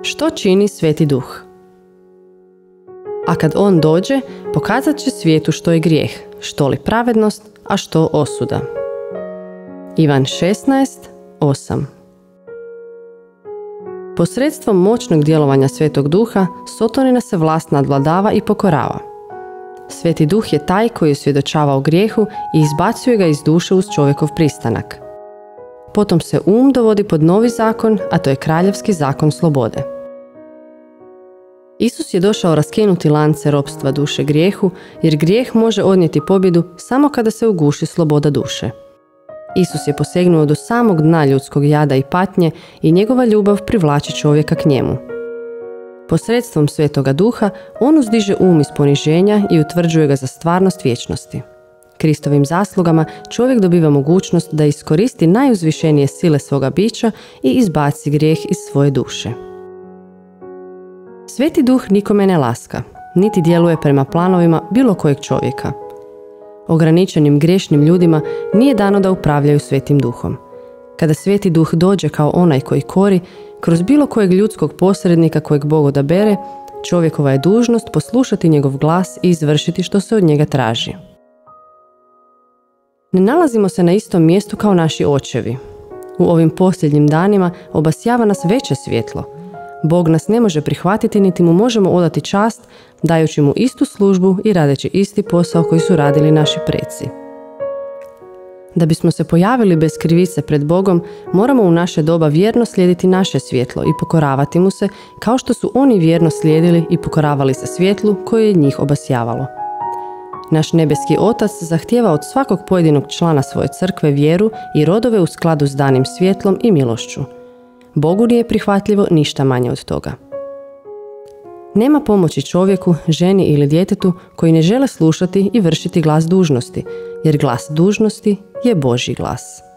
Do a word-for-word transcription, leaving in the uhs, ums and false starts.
Što čini Sveti Duh? A kad on dođe, pokazat će svijetu što je grijeh, što li pravednost, a što osuda. Ivan šesnaest, osam. Posredstvom moćnog djelovanja Svetog Duha, Sotonina se vlast nadvladava i pokorava. Sveti Duh je taj koji osvjedočava o grijehu i izbacuje ga iz duše uz čovjekov pristanak. Potom se um dovodi pod novi zakon, a to je kraljevski zakon slobode. Isus je došao raskinuti lance ropstva duše grijehu, jer grijeh može odnijeti pobjedu samo kada se uguši sloboda duše. Isus je posegnuo do samog dna ljudskog jada i patnje i njegova ljubav privlači čovjeka k njemu. Posredstvom Svetoga Duha, on uzdiže um iz poniženja i utvrđuje ga za stvarnost vječnosti. Kristovim zaslugama čovjek dobiva mogućnost da iskoristi najuzvišenije sile svoga bića i izbaci grijeh iz svoje duše. Sveti Duh nikome ne laska, niti djeluje prema planovima bilo kojeg čovjeka. Ograničenim griješnim ljudima nije dano da upravljaju Svetim Duhom. Kada Sveti Duh dođe kao onaj koji kori, kroz bilo kojeg ljudskog posrednika kojeg Bog odabere, čovjekova je dužnost poslušati njegov glas i izvršiti što se od njega traži. Ne nalazimo se na istom mjestu kao naši očevi. U ovim posljednjim danima obasjava nas veće svjetlo. Bog nas ne može prihvatiti niti mu možemo odati čast, dajući mu istu službu i radeći isti posao koji su radili naši preci. Da bismo se pojavili bez krivice pred Bogom, moramo u naše doba vjerno slijediti naše svjetlo i pokoravati mu se, kao što su oni vjerno slijedili i pokoravali se svjetlu koje je njih obasjavalo. Naš nebeski Otac zahtijeva od svakog pojedinog člana svoje crkve vjeru i rodove u skladu s danim svjetlom i milošću. Bogu nije prihvatljivo ništa manje od toga. Nema pomoći čovjeku, ženi ili djetetu koji ne žele slušati i vršiti glas dužnosti, jer glas dužnosti je Božji glas.